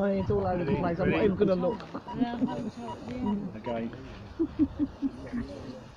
Oh, it's all over the place. I'm not even going to look. Yeah, I hope so. Yeah. Again.